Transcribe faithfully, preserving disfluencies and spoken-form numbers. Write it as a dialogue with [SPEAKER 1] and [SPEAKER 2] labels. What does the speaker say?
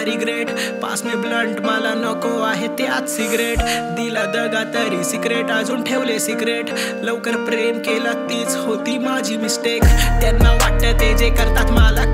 [SPEAKER 1] Regret. Pass में blunt मला नको आहे त्यात सिगरेट. दिला दगा तरी सिक्रेट अजून ठेवले सिक्रेट. लवकर प्रेम केलं तीच होती माझी मिस्टेक. त्यांना वाटतं ते जे करतात मला